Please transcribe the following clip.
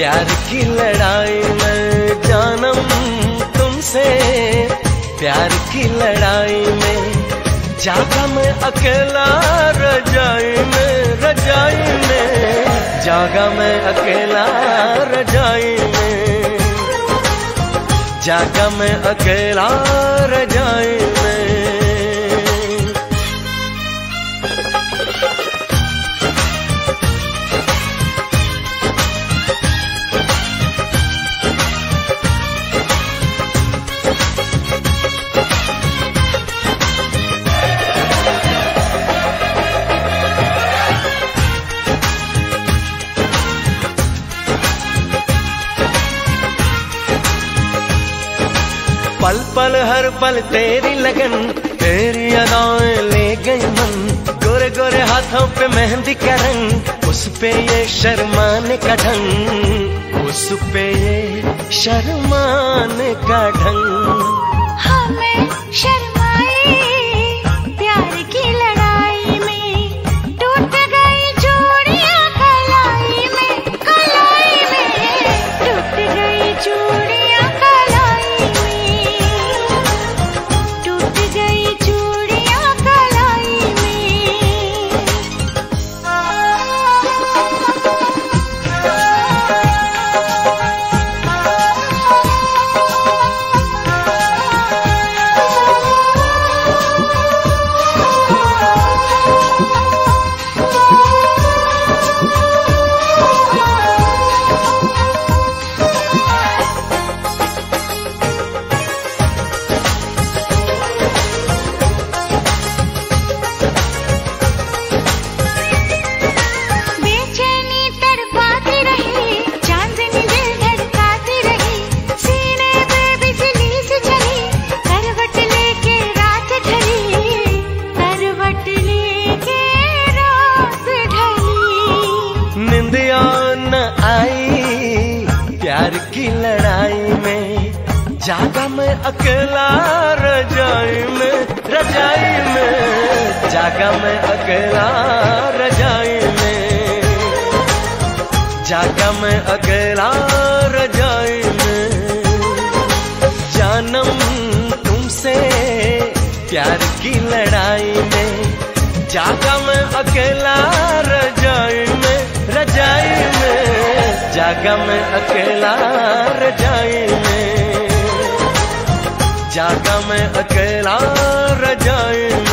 प्यार की लड़ाई में जानम तुमसे, प्यार की लड़ाई में जागा मैं अकेला रजाई में, रजाई में जागा मैं अकेला रजाई में, जागा मैं अकेला रजाई में। पल पल हर पल तेरी लगन, तेरी अदाएं ले गई मन, गोरे गोरे हाथों पे मेहंदी का रंग, उस पे ये शर्माने का ढंग, उस पे ये शर्माने का ढंग। हमें शर्माए प्यार की लड़ाई में, टूट गई चूड़ियां कलाई में, कलाई में टूट गई चूड़ियां कलाई में, टूट गई चूड़ियां कलाई में। निंदिया न आई प्यार की लड़ाई में, जागा मैं अकेला रजाई में, रजाई में जागा मैं अकेला रजाई में, जागा मैं अकेला रजाई में। जानम तुमसे प्यार की लड़ाई में, जागा मैं अकेला रजाई में, रजाई में जागा मैं अकेला रजाई में, जागा मैं अकेला रजाई में।